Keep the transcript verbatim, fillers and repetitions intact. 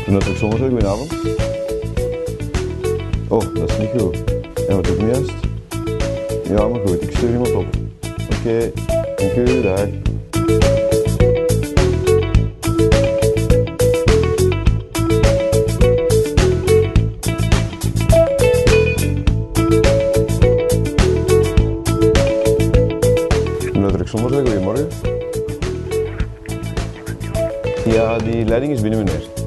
Renault Truck Service, goedenavond. Oh, dat is niet goed. En wat doe ik nu juist? Ja, maar goed, ik stuur iemand op. Oké, okay. Dank u, dag. Renault Truck Service, goedemorgen. Ja, die leiding is binnen, meneer.